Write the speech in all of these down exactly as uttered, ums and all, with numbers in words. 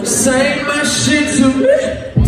Say my shit to me.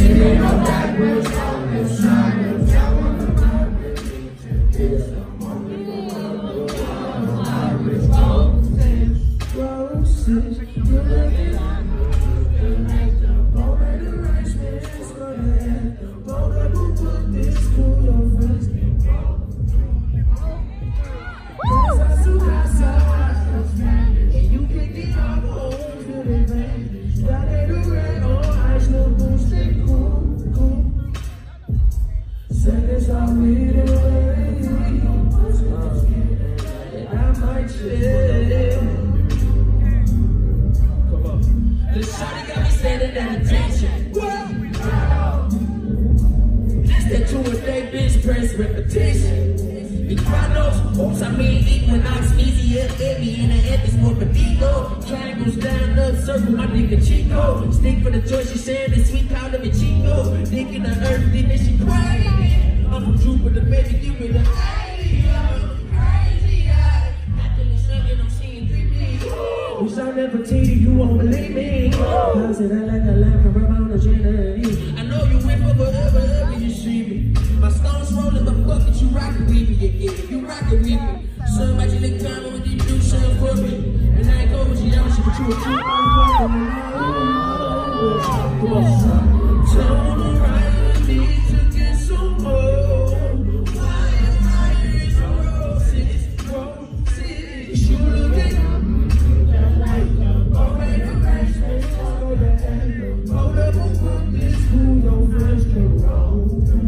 Repetition. Equanos, oops, I mean equinox, easy up, heavy in the epics, more potato. Triangles down, up, circle, my nigga Chico. Stick for the joy, she saying the sweet call of me Chico. Dick in the earth, then she crying. I'm from Jupiter, baby, give me the crazy eye. After you singing, I'm seeing three D. You sound never tell you, you won't believe me. I said I like a lamp from around the Trinity. I know you went for whatever, ever you see me. My stones rolling, but fuck it, you rockin' with me again. You rockin' with me. Somebody look time over you do something for me. And I ain't go with you, y'all shit, but you a true motherfucker. Come on. Turn around, need to get some more. Why am I here? Roses, roses. You look at me like a already arrangement. Hold up and put this food on first and roll.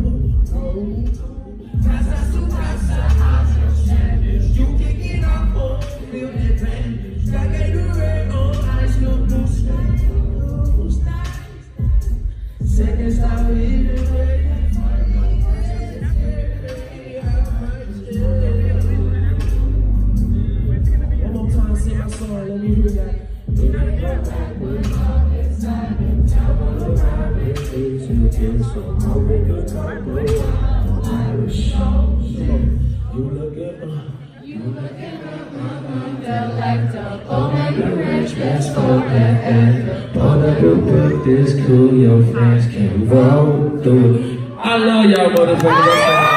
Casa su casa, you can get up on, feel the pain. Sky gave the red on, eyes no blue sky. Second stop in the rain. One more time, sing my song, let me hear that. You look at my, you look at my mama, felt like the Omega Ranch, let's go ahead. All I do with this cool, your friends can roll through. I love y'all motherfuckers.